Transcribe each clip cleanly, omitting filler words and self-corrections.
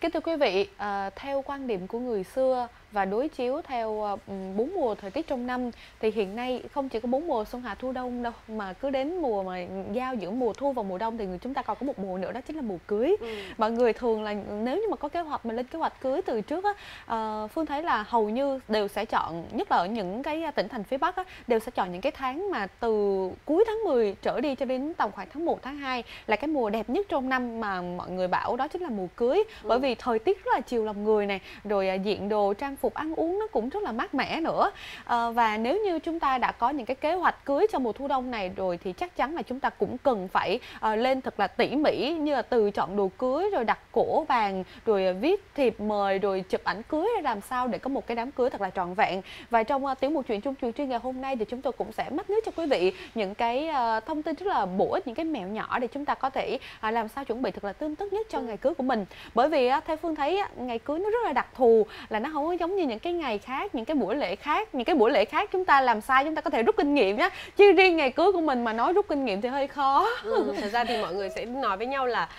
Kính thưa quý vị, theo quan điểm của người xưa và đối chiếu theo 4 mùa thời tiết trong năm thì hiện nay không chỉ có 4 mùa xuân hạ thu đông đâu, mà cứ đến mùa mà giao giữa mùa thu và mùa đông thì chúng ta còn có một mùa nữa, đó chính là mùa cưới. Mọi người thường là nếu như mà có kế hoạch mà lên kế hoạch cưới từ trước á, Phương thấy là hầu như đều sẽ chọn, nhất là ở những cái tỉnh thành phía Bắc á, đều sẽ chọn những cái tháng mà từ cuối tháng 10 trở đi cho đến tầm khoảng tháng 1, tháng 2 là cái mùa đẹp nhất trong năm mà mọi người bảo đó chính là mùa cưới. Bởi vì thời tiết rất là chiều lòng người này, rồi diện đồ trang phục ăn uống nó cũng rất là mát mẻ nữa. Và nếu như chúng ta đã có những cái kế hoạch cưới trong mùa thu đông này rồi thì chắc chắn là chúng ta cũng cần phải lên thật là tỉ mỉ, như là từ chọn đồ cưới, rồi đặt cổ vàng, rồi viết thiệp mời, rồi chụp ảnh cưới để làm sao để có một cái đám cưới thật là trọn vẹn. Và trong tiểu mục chuyện chung chuyện ngày hôm nay thì chúng tôi cũng sẽ mách nước cho quý vị những cái thông tin rất là bổ ích, những cái mẹo nhỏ để chúng ta có thể làm sao chuẩn bị thật là tươm tất nhất cho ngày cưới của mình. Bởi vì theo Phương thấy ngày cưới nó rất là đặc thù, là nó không có giống như những cái ngày khác, những cái buổi lễ khác. Những cái buổi lễ khác chúng ta làm sao chúng ta có thể rút kinh nghiệm nhé, chứ riêng ngày cưới của mình mà nói rút kinh nghiệm thì hơi khó. Thật ra thì mọi người sẽ nói với nhau là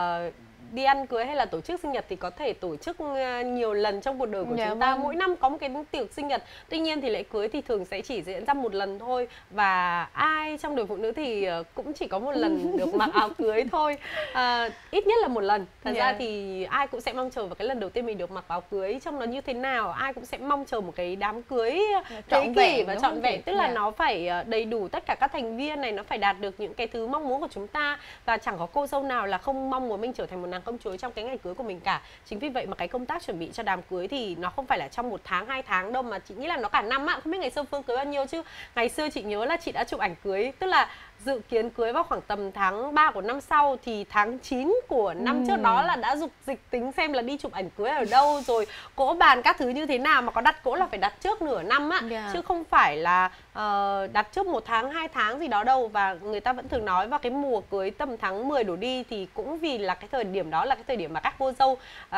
đi ăn cưới hay là tổ chức sinh nhật thì có thể tổ chức nhiều lần trong cuộc đời của chúng ta. Mỗi năm có một cái tiệc sinh nhật. Tuy nhiên thì lễ cưới thì thường sẽ chỉ diễn ra một lần thôi. Và ai trong đời phụ nữ thì cũng chỉ có một lần được mặc áo cưới thôi. Ít nhất là một lần. Thật ra thì ai cũng sẽ mong chờ vào cái lần đầu tiên mình được mặc áo cưới trông nó như thế nào. Ai cũng sẽ mong chờ một cái đám cưới trọn vẹn và trọn vẹn. Tức là nó phải đầy đủ tất cả các thành viên này, nó phải đạt được những cái thứ mong muốn của chúng ta. Và chẳng có cô dâu nào là không mong muốn mình trở thành một nàng công chúa trong cái ngày cưới của mình cả. Chính vì vậy mà cái công tác chuẩn bị cho đám cưới thì nó không phải là trong 1 tháng, 2 tháng đâu, mà chị nghĩ là nó cả năm ạ. Không biết ngày xưa Phương cưới bao nhiêu, chứ ngày xưa chị nhớ là chị đã chụp ảnh cưới, tức là dự kiến cưới vào khoảng tầm tháng 3 của năm sau, thì tháng 9 của năm trước đó là đã dục dịch tính xem là đi chụp ảnh cưới ở đâu, rồi cỗ bàn các thứ như thế nào, mà có đặt cỗ là phải đặt trước nửa năm á, chứ không phải là đặt trước 1 tháng, 2 tháng gì đó đâu. Và người ta vẫn thường nói vào cái mùa cưới tầm tháng 10 đổ đi thì cũng vì là cái thời điểm đó là cái thời điểm mà các cô dâu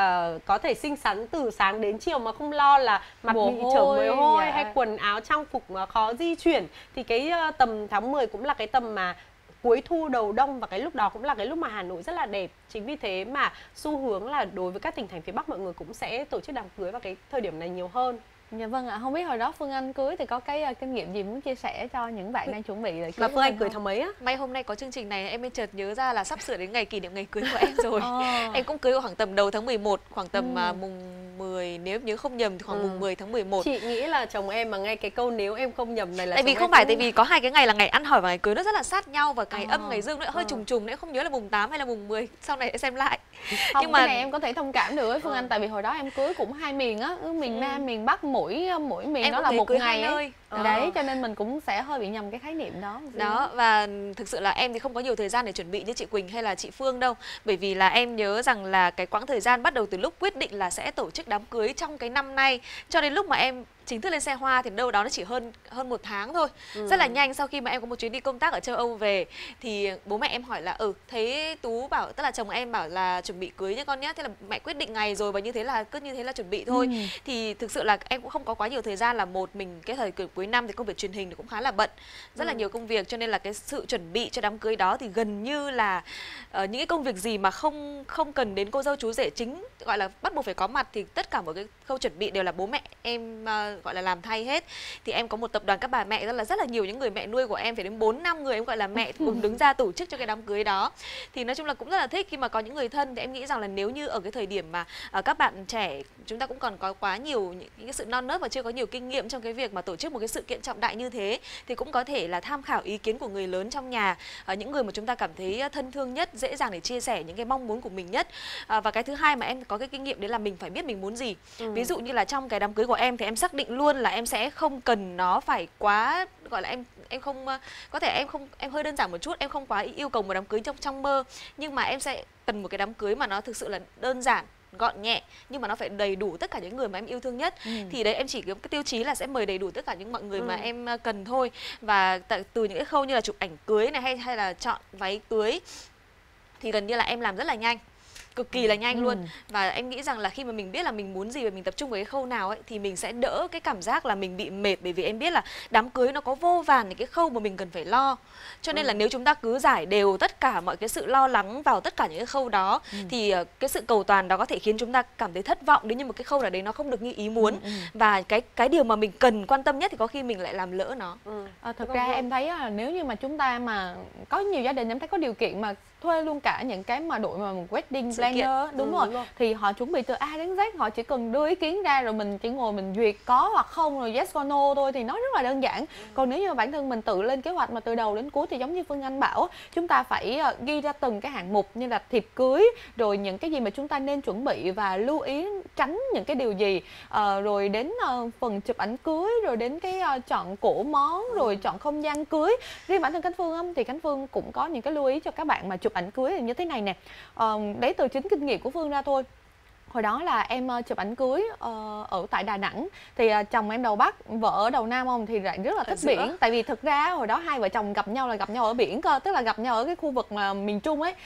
có thể xinh xắn từ sáng đến chiều mà không lo là mặt bị chở mồ hôi hay quần áo trang phục khó di chuyển. Thì cái tầm tháng 10 cũng là cái tầm mà cuối thu đầu đông, và cái lúc đó cũng là cái lúc mà Hà Nội rất là đẹp. Chính vì thế mà xu hướng là đối với các tỉnh thành phía Bắc mọi người cũng sẽ tổ chức đám cưới vào cái thời điểm này nhiều hơn. Dạ vâng ạ. Không biết hồi đó Phương Anh cưới thì có cái kinh nghiệm gì muốn chia sẻ cho những bạn đang chuẩn bị cưới? Mà Phương Anh cưới tháng mấy á? May hôm nay có chương trình này em mới chợt nhớ ra là sắp sửa đến ngày kỷ niệm ngày cưới của em rồi. Em cũng cưới vào khoảng tầm đầu tháng 11, khoảng tầm mùng 10, nếu nhớ không nhầm thì khoảng mùng 10 tháng 11. Chị nghĩ là chồng em mà ngay cái câu nếu em không nhầm này là tại vì không phải, tại vì có hai cái ngày là ngày ăn hỏi và ngày cưới nó rất là sát nhau, và ngày âm ngày dương nó hơi trùng trùng, nữa không nhớ là mùng 8 hay là mùng 10, sau này sẽ xem lại. Không, nhưng mà cái này em có thể thông cảm được với Phương Anh, tại vì hồi đó em cưới cũng 2 miền á, miền Nam miền Bắc, mỗi miền em đó là một ngày ấy. Đấy, cho nên mình cũng sẽ hơi bị nhầm cái khái niệm đó. Và thực sự là em thì không có nhiều thời gian để chuẩn bị như chị Quỳnh hay là chị Phương đâu. Bởi vì là em nhớ rằng là cái quãng thời gian bắt đầu từ lúc quyết định là sẽ tổ chức đám cưới trong cái năm nay cho đến lúc mà em chính thức lên xe hoa thì đâu đó nó chỉ hơn 1 tháng thôi. Rất là nhanh. Sau khi mà em có một chuyến đi công tác ở châu Âu về thì bố mẹ em hỏi là thấy Tú bảo, tức là chồng em bảo là chuẩn bị cưới nhá con nhé. Thế là mẹ quyết định ngày rồi và như thế là cứ như thế là chuẩn bị thôi. Thì thực sự là em cũng không có quá nhiều thời gian, là một mình cái thời cuối năm thì công việc truyền hình thì cũng khá là bận, rất là nhiều công việc, cho nên là cái sự chuẩn bị cho đám cưới đó thì gần như là những cái công việc gì mà không cần đến cô dâu chú rể chính gọi là bắt buộc phải có mặt thì tất cả một cái khâu chuẩn bị đều là bố mẹ em gọi là làm thay hết. Thì em có một tập đoàn các bà mẹ, rất là nhiều những người mẹ nuôi của em, phải đến 4-5 người em gọi là mẹ cùng đứng ra tổ chức cho cái đám cưới đó. Thì nói chung là cũng rất là thích khi mà có những người thân. Thì em nghĩ rằng là nếu như ở cái thời điểm mà các bạn trẻ chúng ta cũng còn có quá nhiều những cái sự non nớt và chưa có nhiều kinh nghiệm trong cái việc mà tổ chức một cái sự kiện trọng đại như thế, thì cũng có thể là tham khảo ý kiến của người lớn trong nhà, những người mà chúng ta cảm thấy thân thương nhất, dễ dàng để chia sẻ những cái mong muốn của mình nhất. Và cái thứ hai mà em có cái kinh nghiệm đấy là mình phải biết mình muốn gì. Ví dụ như là trong cái đám cưới của em thì em xác định luôn là em sẽ không cần nó phải quá, gọi là em không, có thể em hơi đơn giản một chút, em không quá yêu cầu một đám cưới trong mơ, nhưng mà em sẽ cần một cái đám cưới mà nó thực sự là đơn giản, gọn nhẹ, nhưng mà nó phải đầy đủ tất cả những người mà em yêu thương nhất. Thì đấy em chỉ có cái tiêu chí là sẽ mời đầy đủ tất cả những mọi người mà em cần thôi. Và từ những cái khâu như là chụp ảnh cưới này hay là chọn váy cưới thì gần như là em làm rất là nhanh. cực kỳ là nhanh luôn. Và em nghĩ rằng là khi mà mình biết là mình muốn gì và mình tập trung với cái khâu nào ấy thì mình sẽ đỡ cái cảm giác là mình bị mệt, bởi vì em biết là đám cưới nó có vô vàn những cái khâu mà mình cần phải lo. Cho nên là nếu chúng ta cứ giải đều tất cả mọi cái sự lo lắng vào tất cả những cái khâu đó thì cái sự cầu toàn đó có thể khiến chúng ta cảm thấy thất vọng, đến như một cái khâu nào đấy nó không được như ý muốn. Và cái điều mà mình cần quan tâm nhất thì có khi mình lại làm lỡ nó. Thực ra em thấy là nếu như mà chúng ta mà có nhiều gia đình em thấy có điều kiện mà thuê luôn cả những cái mà đội mà wedding planner, đúng rồi, thì họ chuẩn bị từ A đến Z, họ chỉ cần đưa ý kiến ra rồi mình chỉ ngồi mình duyệt có hoặc không, rồi yes or no thôi, thì nó rất là đơn giản. Còn nếu như mà bản thân mình tự lên kế hoạch mà từ đầu đến cuối thì giống như Phương Anh bảo, chúng ta phải ghi ra từng cái hạng mục như là thiệp cưới, rồi những cái gì mà chúng ta nên chuẩn bị và lưu ý tránh những cái điều gì, rồi đến phần chụp ảnh cưới, rồi đến cái chọn cổ món, rồi chọn không gian cưới. Riêng bản thân Khánh Phương thì Khánh Phương cũng có những cái lưu ý cho các bạn mà chụp ảnh cưới là như thế này nè. Đấy từ chính kinh nghiệm của Phương ra thôi. Hồi đó là em chụp ảnh cưới ở tại Đà Nẵng, thì chồng em đầu Bắc, vợ ở đầu Nam không, thì lại rất là thích biển. Tại vì thực ra hồi đó hai vợ chồng gặp nhau là gặp nhau ở biển cơ, tức là gặp nhau ở cái khu vực mà miền Trung ấy,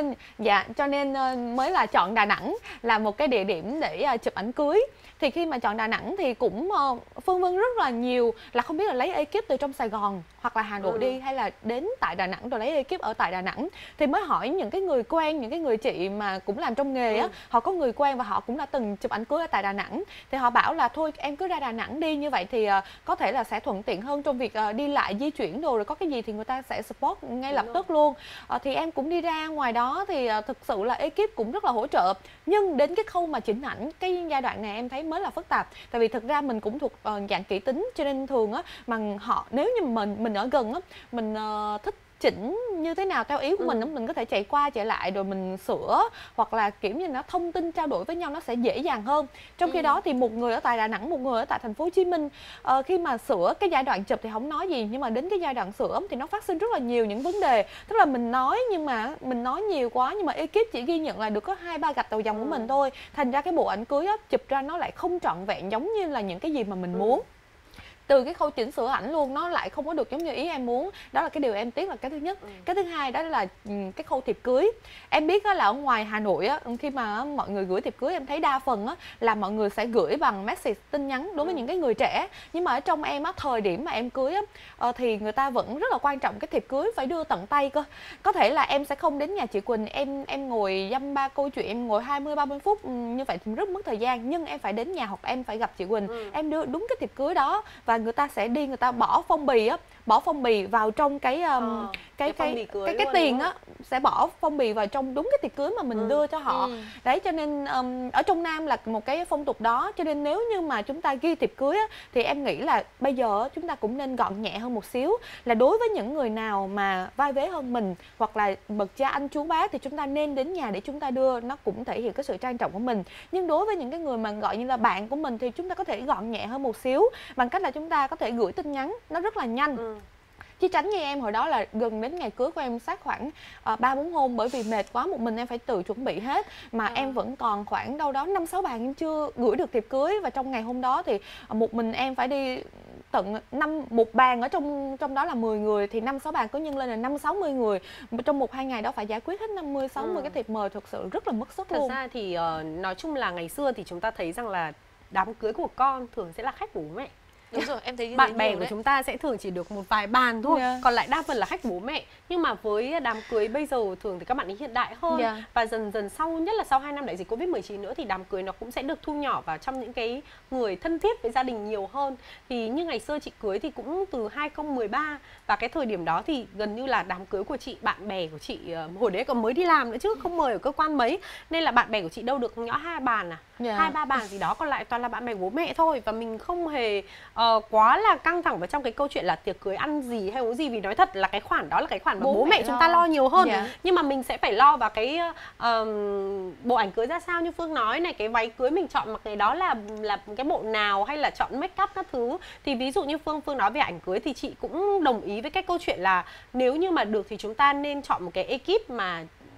cho nên mới là chọn Đà Nẵng là một cái địa điểm để chụp ảnh cưới. Thì khi mà chọn Đà Nẵng thì cũng phân vân rất là nhiều, là không biết là lấy ekip từ trong Sài Gòn hoặc là Hà Nội đi, hay là đến tại Đà Nẵng rồi lấy ekip ở tại Đà Nẵng. Thì mới hỏi những cái người quen, những cái người chị mà cũng làm trong nghề á, họ có người quen và họ cũng đã từng chụp ảnh cưới ở tại Đà Nẵng, thì họ bảo là thôi em cứ ra Đà Nẵng đi, như vậy thì có thể là sẽ thuận tiện hơn trong việc đi lại di chuyển đồ, rồi có cái gì thì người ta sẽ support ngay lập tức luôn. Thì em cũng đi ra ngoài đó thì thực sự là ekip cũng rất là hỗ trợ, nhưng đến cái khâu mà chỉnh ảnh, cái giai đoạn này em thấy mới là phức tạp. Tại vì thực ra mình cũng thuộc dạng kỹ tính, cho nên thường á mà họ, nếu như mình ở gần á, mình thích chỉnh như thế nào theo ý của mình, mình có thể chạy qua chạy lại rồi mình sửa, hoặc là kiểu như nó thông tin trao đổi với nhau nó sẽ dễ dàng hơn. Trong khi đó thì một người ở tại Đà Nẵng, một người ở tại thành phố Hồ Chí Minh, khi mà sửa cái giai đoạn chụp thì không nói gì, nhưng mà đến cái giai đoạn sửa thì nó phát sinh rất là nhiều những vấn đề. Tức là mình nói nhưng mà mình nói nhiều quá, nhưng mà ekip chỉ ghi nhận là được có 2-3 gạch đầu dòng của mình thôi, thành ra cái bộ ảnh cưới á, chụp ra nó lại không trọn vẹn giống như là những cái gì mà mình muốn. Từ cái khâu chỉnh sửa ảnh luôn nó lại không có được giống như ý em muốn. Đó là cái điều em tiếc, là cái thứ nhất. Cái thứ hai đó là cái khâu thiệp cưới. Em biết là ở ngoài Hà Nội á, khi mà mọi người gửi thiệp cưới, em thấy đa phần á là mọi người sẽ gửi bằng message, tin nhắn đối với những cái người trẻ. Nhưng mà ở trong em á, thời điểm mà em cưới á, thì người ta vẫn rất là quan trọng cái thiệp cưới phải đưa tận tay cơ. Có thể là em sẽ không đến nhà chị Quỳnh, em ngồi dăm ba câu chuyện, em ngồi 20-30 phút như vậy thì rất mất thời gian, nhưng em phải đến nhà hoặc em phải gặp chị Quỳnh, em đưa đúng cái thiệp cưới đó, và người ta sẽ đi, người ta bỏ phong bì á, bỏ phong bì vào trong cái tiền á, sẽ bỏ phong bì vào trong đúng cái tiệc cưới mà mình đưa cho họ. Đấy, cho nên ở trong Nam là một cái phong tục đó, cho nên nếu như mà chúng ta ghi tiệc cưới á, thì em nghĩ là bây giờ chúng ta cũng nên gọn nhẹ hơn một xíu, là đối với những người nào mà vai vế hơn mình hoặc là bậc cha anh chú bác thì chúng ta nên đến nhà để chúng ta đưa, nó cũng thể hiện cái sự trang trọng của mình. Nhưng đối với những cái người mà gọi như là bạn của mình thì chúng ta có thể gọn nhẹ hơn một xíu bằng cách là chúng ta có thể gửi tin nhắn, nó rất là nhanh. Chứ tránh như em hồi đó là gần đến ngày cưới của em sát khoảng 3-4 hôm, bởi vì mệt quá, một mình em phải tự chuẩn bị hết, mà em vẫn còn khoảng đâu đó 5-6 bàn em chưa gửi được thiệp cưới, và trong ngày hôm đó thì một mình em phải đi tận một bàn ở trong đó là 10 người thì 5-6 bàn có nhân lên là 50-60 người, trong 1-2 ngày đó phải giải quyết hết 50-60 cái thiệp mời, thực sự rất là mất sức luôn. Thật ra thì nói chung là ngày xưa thì chúng ta thấy rằng là đám cưới của con thường sẽ là khách bố mẹ. Đúng rồi, em thấy bạn bè của chúng ta sẽ thường chỉ được một vài bàn thôi, còn lại đa phần là khách bố mẹ. Nhưng mà với đám cưới bây giờ thường thì các bạn ấy hiện đại hơn, và dần dần sau, nhất là sau 2 năm đại dịch Covid-19 nữa, thì đám cưới nó cũng sẽ được thu nhỏ vào trong những cái người thân thiết với gia đình nhiều hơn. Thì như ngày xưa chị cưới thì cũng từ 2013, và cái thời điểm đó thì gần như là đám cưới của chị, bạn bè của chị hồi đấy còn mới đi làm nữa chứ không mời ở cơ quan mấy, nên là bạn bè của chị đâu được nhỏ 2 bàn 2-3 bàn gì đó, còn lại toàn là bạn bè bố mẹ thôi. Và mình không hề quá là căng thẳng vào trong cái câu chuyện là tiệc cưới ăn gì hay uống gì, vì nói thật là cái khoản đó là cái khoản mà bố mẹ chúng ta lo nhiều hơn. Nhưng mà mình sẽ phải lo vào cái bộ ảnh cưới ra sao, như Phương nói này, cái váy cưới mình chọn mặc ngày đó là cái bộ nào, hay là chọn make up các thứ. Thì ví dụ như Phương nói về ảnh cưới thì chị cũng đồng ý với cái câu chuyện là nếu như mà được thì chúng ta nên chọn một cái ekip mà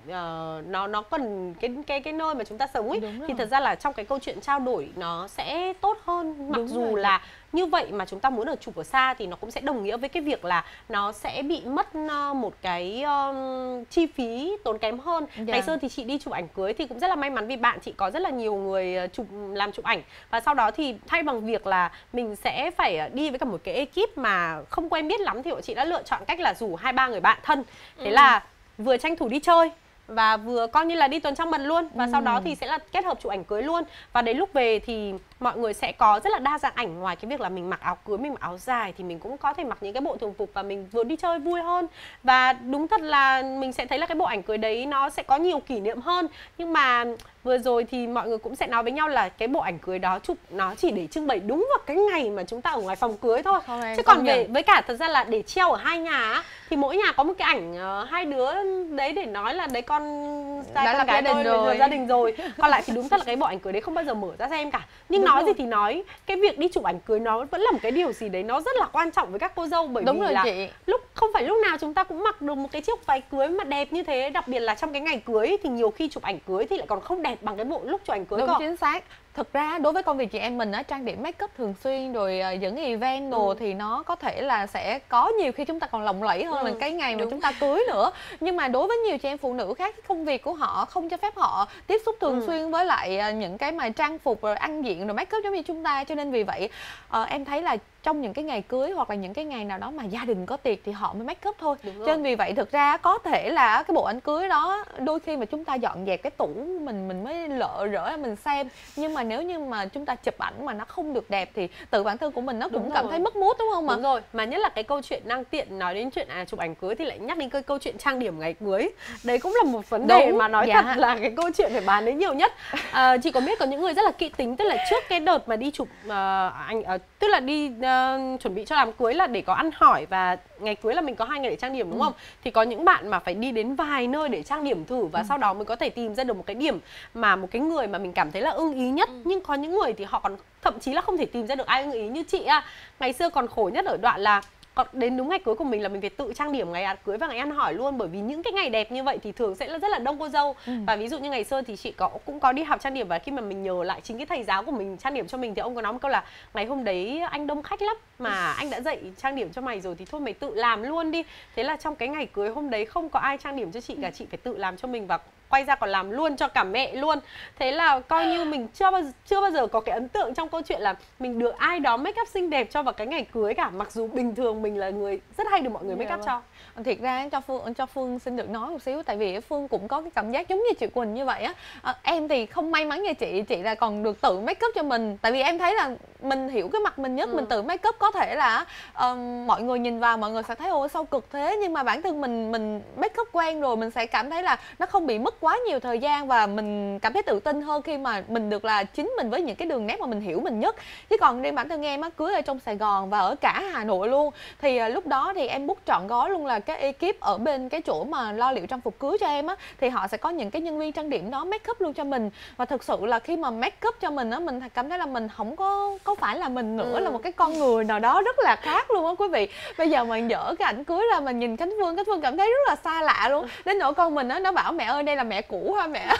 nó cần cái nơi mà chúng ta sống ấy, thì thật ra là trong cái câu chuyện trao đổi nó sẽ tốt hơn. Mặc dù là như vậy mà chúng ta muốn ở chụp ở xa thì nó cũng sẽ đồng nghĩa với cái việc là nó sẽ bị mất một cái chi phí tốn kém hơn. Ngày xưa thì chị đi chụp ảnh cưới thì cũng rất là may mắn vì bạn chị có rất là nhiều người làm chụp ảnh, và sau đó thì thay bằng việc là mình sẽ phải đi với cả một cái ekip mà không quen biết lắm thì bọn chị đã lựa chọn cách là rủ 2-3 người bạn thân. Thế là vừa tranh thủ đi chơi và vừa coi như là đi tuần trăng mật luôn, và sau đó thì sẽ là kết hợp chụp ảnh cưới luôn. Và đến lúc về thì mọi người sẽ có rất là đa dạng ảnh. Ngoài cái việc là mình mặc áo cưới, mình mặc áo dài thì mình cũng có thể mặc những cái bộ thường phục và mình vừa đi chơi vui hơn. Và đúng thật là mình sẽ thấy là cái bộ ảnh cưới đấy nó sẽ có nhiều kỷ niệm hơn. Nhưng mà vừa rồi thì mọi người cũng sẽ nói với nhau là cái bộ ảnh cưới đó chụp nó chỉ để trưng bày đúng vào cái ngày mà chúng ta ở ngoài phòng cưới thôi. Chứ còn với cả thật ra là để treo ở hai nhà á, thì mỗi nhà có một cái ảnh hai đứa đấy để nói là đấy con trai con gái tôi gia đình rồi. Còn lại thì đúng thật là cái bộ ảnh cưới đấy không bao giờ mở ra xem cả. Nhưng nói gì thì nói, cái việc đi chụp ảnh cưới nó vẫn là một cái điều gì đấy nó rất là quan trọng với các cô dâu, bởi vì là không phải lúc nào chúng ta cũng mặc được một cái chiếc váy cưới mà đẹp như thế. Đặc biệt là trong cái ngày cưới thì nhiều khi chụp ảnh cưới thì lại còn không đẹp bằng cái bộ lúc chụp ảnh cưới. Đúng, chính xác. Thực ra đối với công việc chị em mình á, trang điểm make up thường xuyên rồi những event đồ thì nó có thể là sẽ có nhiều khi chúng ta còn lộng lẫy hơn là cái ngày mà chúng ta cưới nữa. Nhưng mà đối với nhiều chị em phụ nữ khác, công việc của họ không cho phép họ tiếp xúc thường xuyên với lại những cái mà trang phục rồi ăn diện rồi make up giống như chúng ta. Cho nên vì vậy em thấy là trong những cái ngày cưới hoặc là những cái ngày nào đó mà gia đình có tiệc thì họ mới make up thôi. Cho nên vì vậy thực ra có thể là cái bộ ảnh cưới đó đôi khi mà chúng ta dọn dẹp cái tủ mình mới lỡ rỡ mình xem. Nhưng mà nếu như mà chúng ta chụp ảnh mà nó không được đẹp thì tự bản thân của mình nó cũng cảm thấy mất mood, đúng không ạ? Đúng rồi, mà nhất là cái câu chuyện đang tiện nói đến chuyện chụp ảnh cưới thì lại nhắc đến cái câu chuyện trang điểm ngày cưới. Đấy cũng là một vấn đề mà nói thật là cái câu chuyện phải bàn đến nhiều nhất. Chị có biết có những người rất là kỹ tính, tức là trước cái đợt mà đi chụp tức là đi chuẩn bị cho đám cưới là để có ăn hỏi và ngày cưới là mình có 2 ngày để trang điểm, đúng không? Thì có những bạn mà phải đi đến vài nơi để trang điểm thử và sau đó mới có thể tìm ra được một cái điểm mà một cái người mà mình cảm thấy là ưng ý nhất. Nhưng có những người thì họ còn thậm chí là không thể tìm ra được ai ưng ý. Như chị ngày xưa còn khổ nhất ở đoạn là đến đúng ngày cưới của mình là mình phải tự trang điểm ngày cưới và ngày ăn hỏi luôn, bởi vì những cái ngày đẹp như vậy thì thường sẽ là rất là đông cô dâu. Và ví dụ như ngày xưa thì chị cũng có đi học trang điểm, và khi mà mình nhờ lại chính cái thầy giáo của mình trang điểm cho mình thì ông có nói một câu là ngày hôm đấy anh đông khách lắm mà anh đã dạy trang điểm cho mày rồi thì thôi mày tự làm luôn đi. Thế là trong cái ngày cưới hôm đấy không có ai trang điểm cho chị cả, chị phải tự làm cho mình và quay ra còn làm luôn cho cả mẹ luôn. Thế là coi như mình chưa bao giờ có cái ấn tượng trong câu chuyện là mình được ai đó make up xinh đẹp cho vào cái ngày cưới cả, mặc dù bình thường mình là người rất hay được mọi người make up cho. Thiệt ra cho Phương xin được nói một xíu, tại vì Phương cũng có cái cảm giác giống như chị Quỳnh như vậy á. Em thì không may mắn như chị là còn được tự make up cho mình, tại vì em thấy là mình hiểu cái mặt mình nhất. Mình tự make up có thể là mọi người nhìn vào mọi người sẽ thấy ôi sao cực thế, nhưng mà bản thân mình make up quen rồi mình sẽ cảm thấy là nó không bị mất quá nhiều thời gian và mình cảm thấy tự tin hơn khi mà mình được là chính mình với những cái đường nét mà mình hiểu mình nhất. Chứ còn riêng bản thân em á, cưới ở trong Sài Gòn và ở cả Hà Nội luôn, thì lúc đó thì em book trọn gói luôn, là cái ekip ở bên cái chỗ mà lo liệu trang phục cưới cho em á, thì họ sẽ có những cái nhân viên trang điểm đó make up luôn cho mình. Và thực sự là khi mà make up cho mình á, mình cảm thấy là mình không có phải là mình nữa, là một cái con người nào đó rất là khác luôn á quý vị. Bây giờ mà dở cái ảnh cưới ra mà nhìn Khánh Phương cảm thấy rất là xa lạ luôn. Đến nỗi con mình á, nó bảo mẹ ơi đây là mẹ cũ ha mẹ.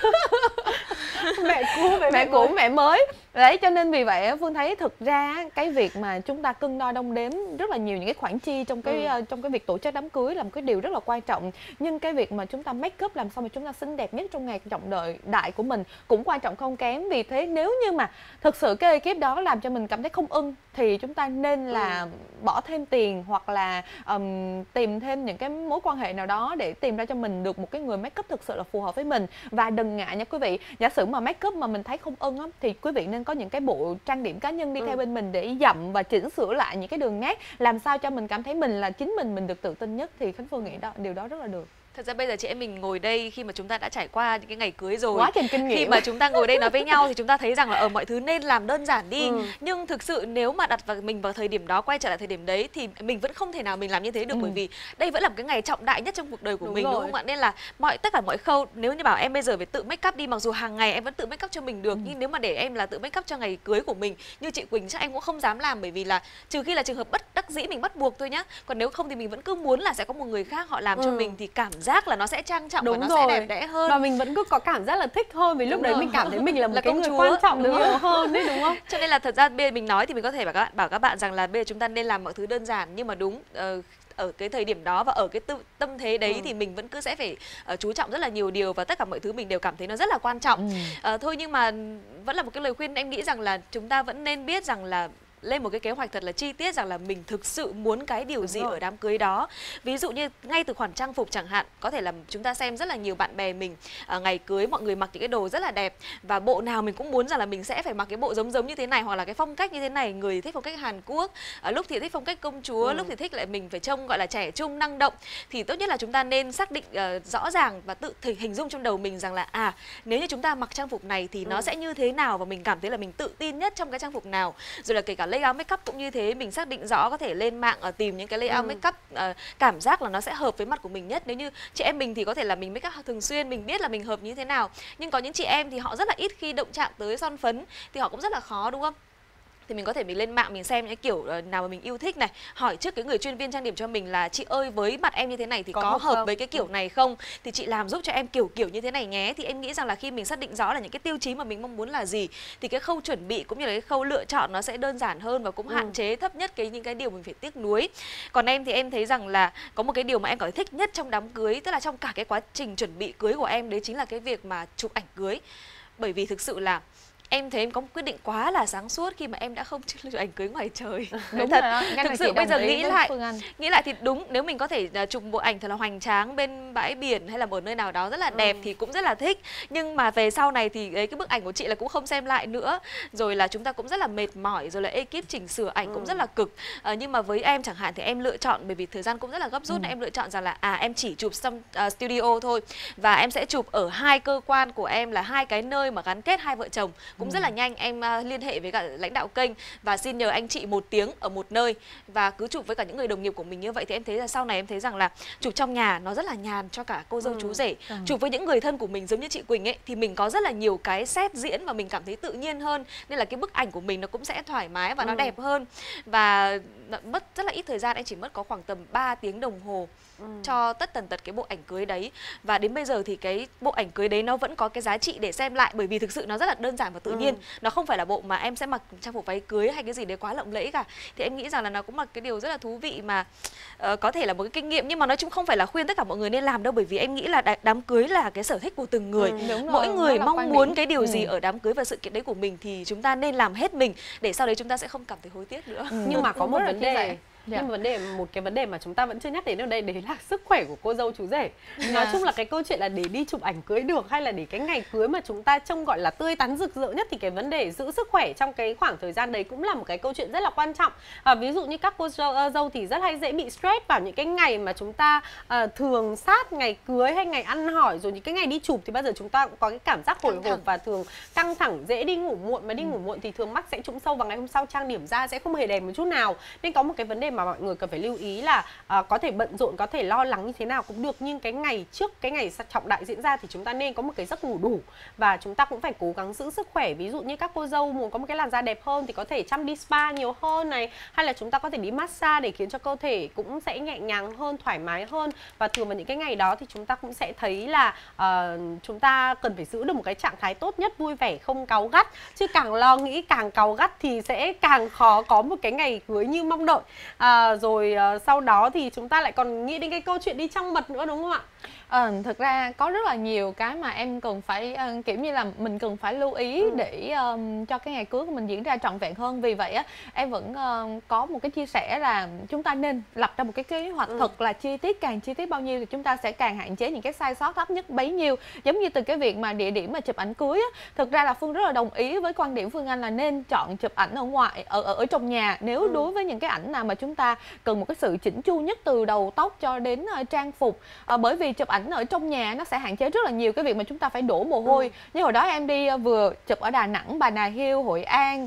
mẹ cũ mẹ mới. Đấy, cho nên vì vậy Phương thấy thực ra cái việc mà chúng ta cân đo đong đếm rất là nhiều những cái khoản chi trong cái việc tổ chức đám cưới là một cái điều rất là quan trọng. Nhưng cái việc mà chúng ta make up làm sao mà chúng ta xinh đẹp nhất trong ngày trọng đời đại của mình cũng quan trọng không kém. Vì thế nếu như mà thực sự cái ekip đó làm cho mình cảm thấy không ưng thì chúng ta nên là bỏ thêm tiền hoặc là tìm thêm những cái mối quan hệ nào đó để tìm ra cho mình được một cái người make up thực sự là phù hợp với mình. Và đừng ngại nha quý vị, giả sử mà make up mà mình thấy không ưng á, thì quý vị nên có những cái bộ trang điểm cá nhân đi theo bên mình để dặm và chỉnh sửa lại những cái đường nét, làm sao cho mình cảm thấy mình là chính mình được tự tin nhất, thì Khánh Phương nghĩ điều đó rất là được. Thật ra bây giờ chị em mình ngồi đây khi mà chúng ta đã trải qua những cái ngày cưới rồi, quá trình kinh nghiệm, khi mà chúng ta ngồi đây nói với nhau thì chúng ta thấy rằng là ở mọi thứ nên làm đơn giản đi. Nhưng thực sự nếu mà đặt mình vào thời điểm đó, quay trở lại thời điểm đấy thì mình vẫn không thể nào mình làm như thế được, bởi vì đây vẫn là một cái ngày trọng đại nhất trong cuộc đời của mình, đúng không ạ? Nên là tất cả mọi khâu, nếu như bảo em bây giờ phải tự make up đi, mặc dù hàng ngày em vẫn tự make up cho mình được, nhưng nếu mà để em là tự make up cho ngày cưới của mình như chị Quỳnh chắc em cũng không dám làm, bởi vì là trừ khi là trường hợp bất đắc dĩ mình bắt buộc thôi nhá, còn nếu không thì mình vẫn cứ muốn là sẽ có một người khác họ làm cho mình, thì cảm giác giác là nó sẽ trang trọng đúng và nó rồi. sẽ đẹp đẽ hơn. Và mình vẫn cứ có cảm giác là thích hơn vì lúc Đúng đấy rồi. mình cảm thấy mình là một Là cái công người chúa. quan trọng Đúng nhiều rồi. hơn đấy, đúng không? Cho nên là thật ra bây giờ mình nói thì mình có thể bảo các bạn rằng là bây giờ chúng ta nên làm mọi thứ đơn giản, nhưng mà đúng ở cái thời điểm đó và ở cái tâm thế đấy thì mình vẫn cứ sẽ phải chú trọng rất là nhiều điều, và tất cả mọi thứ mình đều cảm thấy nó rất là quan trọng. Thôi nhưng mà vẫn là một cái lời khuyên em nghĩ rằng là chúng ta vẫn nên biết rằng là lên một cái kế hoạch thật là chi tiết rằng là mình thực sự muốn cái điều gì ở đám cưới đó. Ví dụ như ngay từ khoản trang phục chẳng hạn, có thể là chúng ta xem rất là nhiều bạn bè mình ngày cưới mọi người mặc những cái đồ rất là đẹp, và bộ nào mình cũng muốn rằng là mình sẽ phải mặc cái bộ giống như thế này, hoặc là cái phong cách như thế này. Người thì thích phong cách Hàn Quốc, lúc thì thích phong cách công chúa, lúc thì thích lại mình phải trông gọi là trẻ trung năng động. Thì tốt nhất là chúng ta nên xác định rõ ràng và tự hình dung trong đầu mình rằng là nếu như chúng ta mặc trang phục này thì nó sẽ như thế nào, và mình cảm thấy là mình tự tin nhất trong cái trang phục nào. Rồi là kể cả layout makeup cũng như thế, mình xác định rõ, có thể lên mạng tìm những cái layout makeup cảm giác là nó sẽ hợp với mặt của mình nhất. Nếu như chị em mình thì có thể là mình makeup thường xuyên, mình biết là mình hợp như thế nào, nhưng có những chị em thì họ rất là ít khi động chạm tới son phấn thì họ cũng rất là khó, đúng không? Thì mình có thể mình lên mạng mình xem những kiểu nào mà mình yêu thích này, hỏi trước cái người chuyên viên trang điểm cho mình là chị ơi với mặt em như thế này thì có hợp với cái kiểu này không, thì chị làm giúp cho em kiểu như thế này nhé. Thì em nghĩ rằng là khi mình xác định rõ là những cái tiêu chí mà mình mong muốn là gì thì cái khâu chuẩn bị cũng như là cái khâu lựa chọn nó sẽ đơn giản hơn và cũng hạn chế thấp nhất những cái điều mình phải tiếc nuối. Còn em thì em thấy rằng là có một cái điều mà em cảm thấy thích nhất trong đám cưới, tức là trong cả cái quá trình chuẩn bị cưới của em, đấy chính là cái việc mà chụp ảnh cưới. Bởi vì thực sự là em thấy em có một quyết định quá là sáng suốt khi mà em đã không chụp ảnh cưới ngoài trời. Đúng thật. rồi đó. Thực sự bây giờ nghĩ lại thì đúng, nếu mình có thể chụp bộ ảnh thật là hoành tráng bên bãi biển hay là ở nơi nào đó rất là đẹp thì cũng rất là thích. Nhưng mà về sau này thì cái bức ảnh của chị là cũng không xem lại nữa. Rồi là chúng ta cũng rất là mệt mỏi, rồi là ekip chỉnh sửa ảnh cũng rất là cực. Nhưng mà với em chẳng hạn thì em lựa chọn, bởi vì thời gian cũng rất là gấp rút, nên em lựa chọn rằng là em chỉ chụp trong studio thôi, và em sẽ chụp ở 2 cơ quan của em, là 2 cái nơi mà gắn kết hai vợ chồng. Cũng rất là nhanh, em liên hệ với cả lãnh đạo kênh và xin nhờ anh chị 1 tiếng ở một nơi, và cứ chụp với cả những người đồng nghiệp của mình như vậy. Thì em thấy là sau này em thấy rằng là chụp trong nhà nó rất là nhàn cho cả cô dâu chú rể. Chụp với những người thân của mình giống như chị Quỳnh ấy thì mình có rất là nhiều cái set diễn và mình cảm thấy tự nhiên hơn, nên là cái bức ảnh của mình nó cũng sẽ thoải mái và nó đẹp hơn. Và mất rất là ít thời gian, em chỉ mất có khoảng tầm 3 tiếng đồng hồ cho tất tần tật cái bộ ảnh cưới đấy. Và đến bây giờ thì cái bộ ảnh cưới đấy nó vẫn có cái giá trị để xem lại, bởi vì thực sự nó rất là đơn giản và tự nhiên. Nó không phải là bộ mà em sẽ mặc trang phục váy cưới hay cái gì đấy quá lộng lẫy cả. Thì em nghĩ rằng là nó cũng là cái điều rất là thú vị mà có thể là một cái kinh nghiệm, nhưng mà nói chung không phải là khuyên tất cả mọi người nên làm đâu, bởi vì em nghĩ là đám cưới là cái sở thích của từng người. Mỗi người mong muốn cái điều gì ở đám cưới và sự kiện đấy của mình thì chúng ta nên làm hết mình, để sau đấy chúng ta sẽ không cảm thấy hối tiếc nữa. Nhưng mà có một vấn đề, nhưng một cái vấn đề mà chúng ta vẫn chưa nhắc đến ở đây, đấy là sức khỏe của cô dâu chú rể. Nói chung là cái câu chuyện là để đi chụp ảnh cưới được, hay là để cái ngày cưới mà chúng ta trông gọi là tươi tắn rực rỡ nhất, thì cái vấn đề giữ sức khỏe trong cái khoảng thời gian đấy cũng là một cái câu chuyện rất là quan trọng. Ví dụ như các cô dâu thì rất hay dễ bị stress vào những cái ngày mà chúng ta thường sát ngày cưới hay ngày ăn hỏi, rồi những cái ngày đi chụp thì bao giờ chúng ta cũng có cái cảm giác hồi hộp và thường căng thẳng, dễ đi ngủ muộn, mà đi ngủ muộn thì thường mắt sẽ trũng sâu và ngày hôm sau trang điểm ra sẽ không hề đẹp một chút nào. Nên có một cái vấn đề mà mọi người cần phải lưu ý là có thể bận rộn, có thể lo lắng như thế nào cũng được, nhưng cái ngày trước cái ngày trọng đại diễn ra thì chúng ta nên có một cái giấc ngủ đủ, và chúng ta cũng phải cố gắng giữ sức khỏe. Ví dụ như các cô dâu muốn có một cái làn da đẹp hơn thì có thể chăm đi spa nhiều hơn này, hay là chúng ta có thể đi massage để khiến cho cơ thể cũng sẽ nhẹ nhàng hơn, thoải mái hơn. Và thường vào những cái ngày đó thì chúng ta cũng sẽ thấy là chúng ta cần phải giữ được một cái trạng thái tốt nhất, vui vẻ, không cáu gắt, chứ càng lo nghĩ càng cáu gắt thì sẽ càng khó có một cái ngày cưới như mong đợi. Rồi sau đó thì chúng ta lại còn nghĩ đến cái câu chuyện đi trăng mật nữa, đúng không ạ? Thực ra có rất là nhiều cái mà em cần phải kiểu như là mình cần phải lưu ý để cho cái ngày cưới của mình diễn ra trọn vẹn hơn. Vì vậy á, em vẫn có một cái chia sẻ là chúng ta nên lập ra một cái kế hoạch thật là chi tiết. Càng chi tiết bao nhiêu thì chúng ta sẽ càng hạn chế những cái sai sót thấp nhất bấy nhiêu. Giống như từ cái việc mà địa điểm mà chụp ảnh cưới á, thực ra là Phương rất là đồng ý với quan điểm Phương Anh là nên chọn chụp ảnh ở ngoài, ở trong nhà. Nếu đối với những cái ảnh nào mà chúng ta cần một cái sự chỉnh chu nhất từ đầu tóc cho đến trang phục, bởi vì chụp ảnh ở trong nhà nó sẽ hạn chế rất là nhiều cái việc mà chúng ta phải đổ mồ hôi. Như hồi đó em đi vừa chụp ở Đà Nẵng, Bà Nà Hills, Hội An,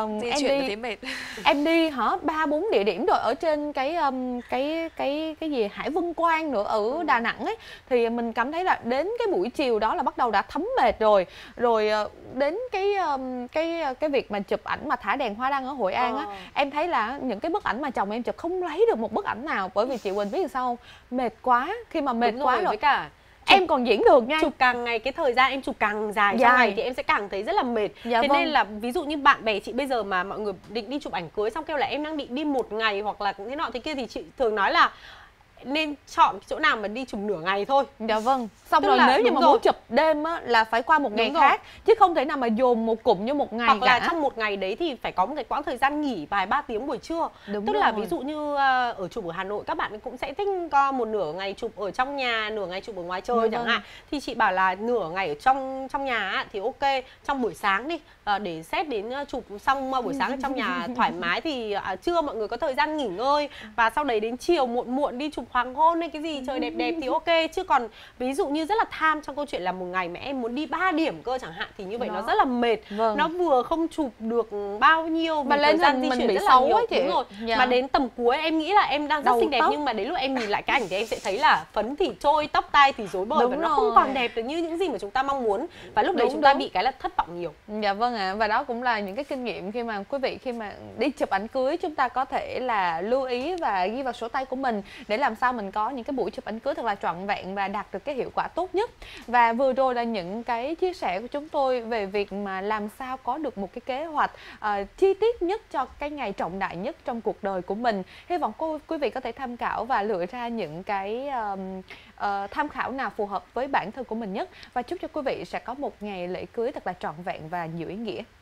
em đi 3-4 địa điểm rồi, ở trên cái gì Hải Vân Quan nữa ở Đà Nẵng ấy, thì mình cảm thấy là đến cái buổi chiều đó là bắt đầu đã thấm mệt rồi. Rồi đến cái việc mà chụp ảnh mà thả đèn hoa đăng ở Hội An á, em thấy là những cái bức ảnh mà chồng chồng em chụp không lấy được một bức ảnh nào, bởi vì chị Quỳnh biết sao không? Mệt quá, khi mà mệt quá rồi với cả em còn diễn được nha. Chụp càng ngày cái thời gian em chụp càng dài trong ngày thì em sẽ càng thấy rất là mệt. Thế nên là ví dụ như bạn bè chị bây giờ mà mọi người định đi chụp ảnh cưới xong kêu là em đang định đi 1 ngày hoặc là thế nọ thế kia, thì chị thường nói là nên chọn chỗ nào mà đi chụp nửa ngày thôi. Dạ vâng. Xong rồi nếu như mà muốn chụp đêm á, là phải qua một ngày khác, chứ không thể nào mà dồn một cụm như một ngày hoặc là trong một ngày đấy thì phải có một cái quãng thời gian nghỉ vài 3 tiếng buổi trưa. Tức là ví dụ như ở chụp ở Hà Nội các bạn cũng sẽ thích có một nửa ngày chụp ở trong nhà, nửa ngày chụp ở ngoài trời chẳng hạn. Thì chị bảo là nửa ngày ở trong nhà thì ok, trong buổi sáng đi để xét đến chụp xong buổi sáng ở trong nhà thoải mái, thì trưa mọi người có thời gian nghỉ ngơi, và sau đấy đến chiều muộn muộn đi chụp hoàng hôn hay cái gì trời đẹp đẹp thì ok. Chứ còn ví dụ như rất là tham trong câu chuyện là một ngày mà em muốn đi 3 điểm cơ chẳng hạn, thì như vậy nó rất là mệt. Nó vừa không chụp được bao nhiêu mà lên thời gian di mình chuyển bị rất xấu là nhiều. ấy chị. Đúng rồi. Mà đến tầm cuối em nghĩ là em đang rất xinh đẹp, nhưng mà đến lúc em nhìn lại cái ảnh thì em sẽ thấy là phấn thì trôi, tóc tai thì rối bời, và nó không còn đẹp được như những gì mà chúng ta mong muốn, và lúc đấy chúng ta bị cái là thất vọng nhiều. Dạ vâng ạ. Và đó cũng là những cái kinh nghiệm khi mà quý vị khi mà đi chụp ảnh cưới, chúng ta có thể là lưu ý và ghi vào sổ tay của mình để làm sao mình có những cái buổi chụp ảnh cưới thật là trọn vẹn và đạt được cái hiệu quả tốt nhất. Và vừa rồi là những cái chia sẻ của chúng tôi về việc mà làm sao có được một cái kế hoạch chi tiết nhất cho cái ngày trọng đại nhất trong cuộc đời của mình. Hy vọng quý vị có thể tham khảo và lựa ra những cái tham khảo nào phù hợp với bản thân của mình nhất, và chúc cho quý vị sẽ có một ngày lễ cưới thật là trọn vẹn và nhiều ý nghĩa.